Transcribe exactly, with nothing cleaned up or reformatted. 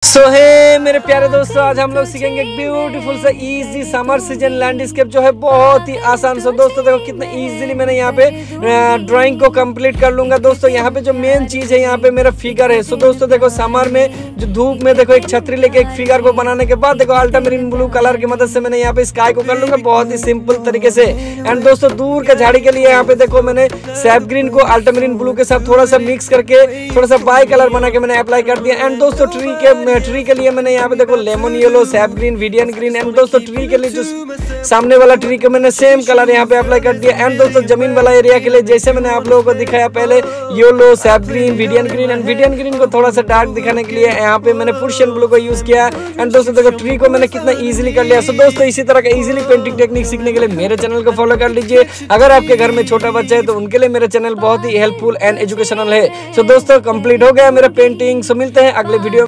सो so, है मेरे प्यारे दोस्तों, आज हम लोग सीखेंगे एक ब्यूटीफुल सा इजी समर सीजन लैंडस्केप जो है बहुत ही आसान। सो दोस्तों देखो कितना इजीली मैंने यहाँ पे ड्राइंग को कंप्लीट कर लूंगा। दोस्तों यहाँ पे जो मेन चीज है यहाँ पे मेरा फिगर है। सो दोस्तों देखो समर में जो धूप में देखो एक छतरी लेके एक फिगर को बनाने के बाद देखो अल्ट्रामरीन ब्लू कलर की मदद से मैंने यहाँ पे स्काई को कर लूंगा बहुत ही सिंपल तरीके से। एंड दोस्तों दूर के झाड़ी के लिए यहाँ पे देखो मैंने सैप ग्रीन को अल्ट्रामरीन ब्लू के साथ थोड़ा सा मिक्स करके थोड़ा सा बाई कलर बना के मैंने अप्लाई कर दिया। एंड दोस्तों ट्री के ट्री के लिए मैंने यहाँ पे देखो lemon yellow, sap green, viridian green. And दोस्तों ट्री के लिए जो सामने वाला ट्री को मैंने सेम कलर यहाँ पे अप्लाई कर दिया। एंड दोस्तों जमीन वाला एरिया के लिए जैसे मैंने आप लोगों को दिखाया पहले yellow, sap green, viridian green. And viridian green को थोड़ा सा डार्क दिखाने के लिए यहाँ पे मैंने पर्शियन ब्लू को यूज किया। एंड दोस्तों देखो ट्री को मैंने कितना इजीली कर लिया। सो दोस्तों इसी तरह का इजीली पेंटिंग टेक्निक सीखने के लिए मेरे चैनल को फॉलो कर लीजिए। अगर आपके घर में छोटा बच्चा है तो उनके लिए मेरा चैनल बहुत ही हेल्पफुल एंड एजुकेशनल है। सो दोस्तों कंप्लीट हो गया मेरा पेंटिंग। सो मिलते हैं अगले वीडियो।